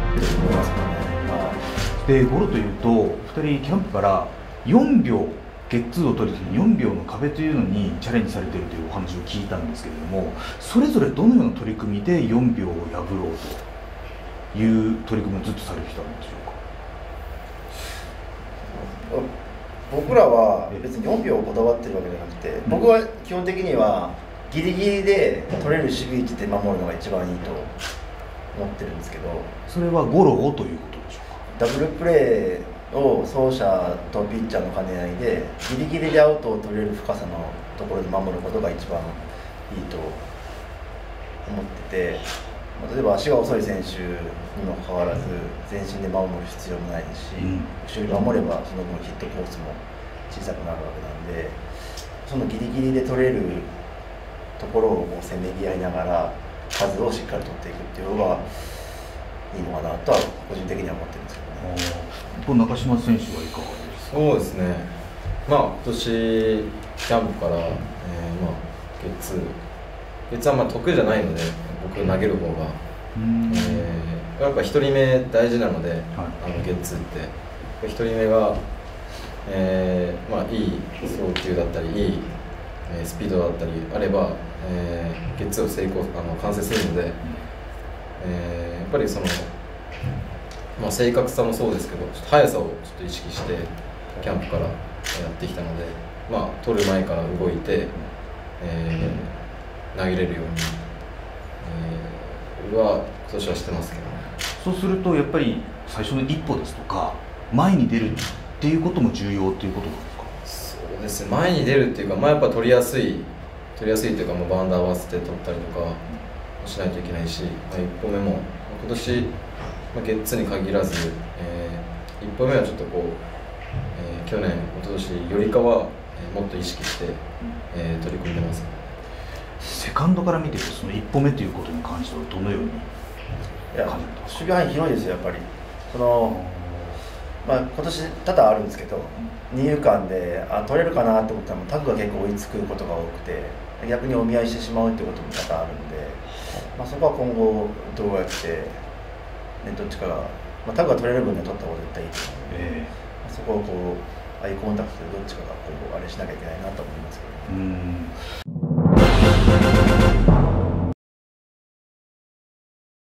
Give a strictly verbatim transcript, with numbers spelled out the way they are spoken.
思いますからね。 でゴロというとふたりキャンプからよんびょうゲッツーを取るときによんびょうの壁というのにチャレンジされているというお話を聞いたんですけれども、それぞれどのような取り組みでよんびょうを破ろうという取り組みをずっとされてきたんでしょうか。 僕らは別によんびょうをこだわってるわけじゃなくて、うん、僕は基本的にはギリギリで取れる守備位置で守るのが一番いいと思ってるんですけど、 それはゴロをということでしょうか。 ダブルプレーを走者とピッチャーの兼ね合いでギリギリでアウトを取れる深さのところで守ることが一番いいと思ってて、例えば足が遅い選手にもかかわらず全身で守る必要もないですし、うん、後ろに守ればその分ヒットコースも小さくなるわけなんで、そのギリギリで取れるところをもうせめぎ合いながら数をしっかり取っていくっていうのがいいのかなとは個人的には思ってるんですけどね。 中島選手はいかがですか。 そうですね、まあ、今年キャンプから、えーまあ、ゲッツーゲッツーはまあ得意じゃないので僕投げる方が、えー、やっぱひとりめ大事なので、はい、あのゲッツーってひとりめが、えーまあ、いい送球だったりいいスピードだったりあれば、えー、ゲッツーを成功あの完成するので、えー、やっぱりその、まあ、正確さもそうですけどちょっと速さをちょっと意識してキャンプからやってきたので、まあ、取る前から動いて、えー、投げれるように、えー、は今年はしてますけどね。 そうするとやっぱり最初の一歩ですとか前に出るっていうことも重要っていうことですか。 そうですね、前に出るっていうか、まあ、やっぱ取りやすい取りやすいというか、もうバウンド合わせて取ったりとかしないといけないし、まあ、いっぽめも今年、まあ、ゲッツーに限らず、えー、いっぽめはちょっとこう、えー、去年、一昨年よりかは、えー、もっと意識して、えー、取り組んでます。 セカンドから見てそのいっぽめということに関してはどのように感じてますか。 守備範囲広いですよ、やっぱり。そのまあ、今年多々あるんですけど、二遊間であ取れるかなと思ったらタグが結構追いつくことが多くて、逆にお見合いしてしまうということも多々あるんで、まあ、そこは今後どうやって、ね、どっちかが、まあ、タグが取れる分には取った方が絶対いいと思うので、えー、そこをこうアイコンタクトでどっちかがこうあれしなきゃいけないなと思いますけど、ね。 うん